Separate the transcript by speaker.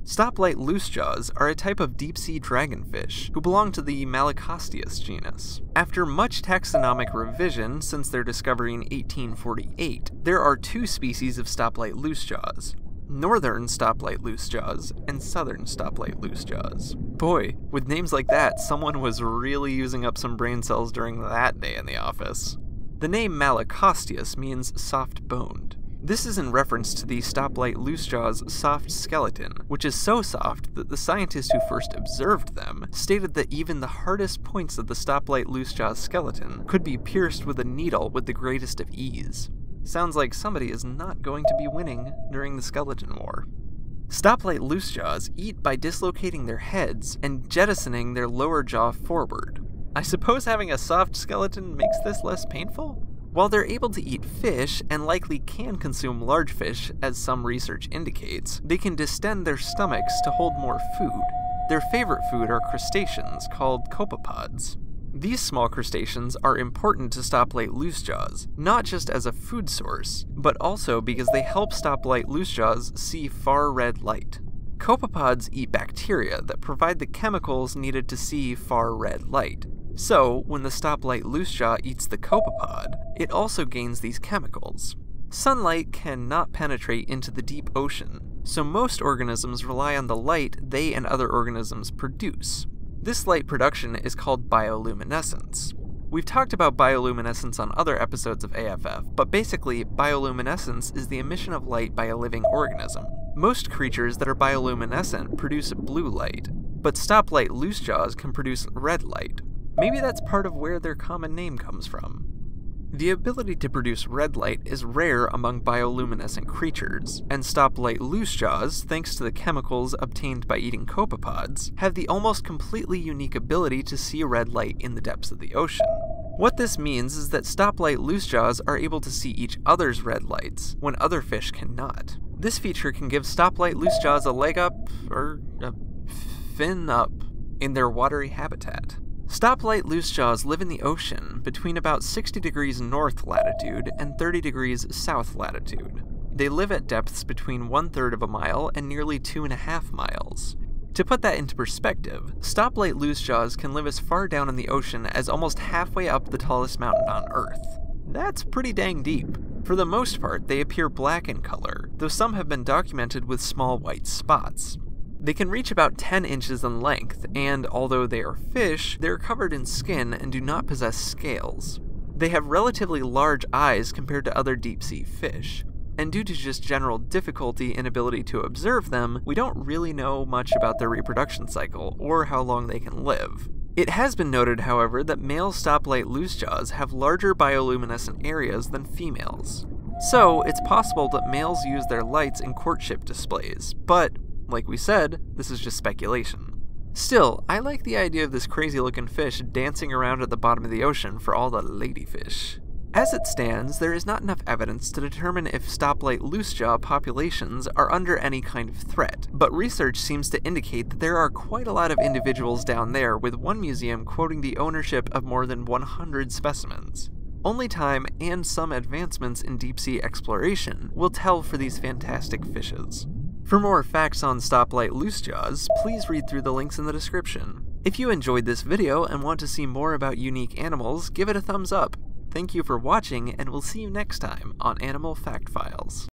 Speaker 1: Stoplight loosejaws are a type of deep-sea dragonfish who belong to the Malacosteus genus. After much taxonomic revision since their discovery in 1848, there are two species of stoplight loosejaws: northern stoplight loosejaws and southern stoplight loosejaws. Boy, with names like that, someone was really using up some brain cells during that day in the office. The name Malacosteus means soft-boned. This is in reference to the stoplight loosejaw's soft skeleton, which is so soft that the scientist who first observed them stated that even the hardest points of the stoplight loosejaw's skeleton could be pierced with a needle with the greatest of ease. Sounds like somebody is not going to be winning during the skeleton war. Stoplight loosejaws eat by dislocating their heads and jettisoning their lower jaw forward. I suppose having a soft skeleton makes this less painful? While they're able to eat fish, and likely can consume large fish, as some research indicates, they can distend their stomachs to hold more food. Their favorite food are crustaceans, called copepods. These small crustaceans are important to stoplight loosejaws, not just as a food source, but also because they help stoplight loosejaws see far red light. Copepods eat bacteria that provide the chemicals needed to see far red light. So, when the stoplight loosejaw eats the copepod, it also gains these chemicals. Sunlight cannot penetrate into the deep ocean, so most organisms rely on the light they and other organisms produce. This light production is called bioluminescence. We've talked about bioluminescence on other episodes of AFF, but basically, bioluminescence is the emission of light by a living organism. Most creatures that are bioluminescent produce blue light, but stoplight loosejaws can produce red light. Maybe that's part of where their common name comes from. The ability to produce red light is rare among bioluminescent creatures, and stoplight loosejaws, thanks to the chemicals obtained by eating copepods, have the almost completely unique ability to see red light in the depths of the ocean. What this means is that stoplight loosejaws are able to see each other's red lights, when other fish cannot. This feature can give stoplight loosejaws a leg up, or a fin up, in their watery habitat. Stoplight loosejaws live in the ocean between about 60 degrees north latitude and 30 degrees south latitude. They live at depths between 1/3 of a mile and nearly 2.5 miles. To put that into perspective, stoplight loosejaws can live as far down in the ocean as almost halfway up the tallest mountain on Earth. That's pretty dang deep. For the most part, they appear black in color, though some have been documented with small white spots. They can reach about 10 inches in length, and although they are fish, they are covered in skin and do not possess scales. They have relatively large eyes compared to other deep-sea fish, and due to just general difficulty and inability to observe them, we don't really know much about their reproduction cycle, or how long they can live. It has been noted, however, that male stoplight loosejaws have larger bioluminescent areas than females. So, it's possible that males use their lights in courtship displays, but like we said, this is just speculation. Still, I like the idea of this crazy-looking fish dancing around at the bottom of the ocean for all the ladyfish. As it stands, there is not enough evidence to determine if stoplight loosejaw populations are under any kind of threat, but research seems to indicate that there are quite a lot of individuals down there, with one museum quoting the ownership of more than 100 specimens. Only time and some advancements in deep-sea exploration will tell for these fantastic fishes. For more facts on stoplight loosejaws, please read through the links in the description. If you enjoyed this video and want to see more about unique animals, give it a thumbs up. Thank you for watching, and we'll see you next time on Animal Fact Files.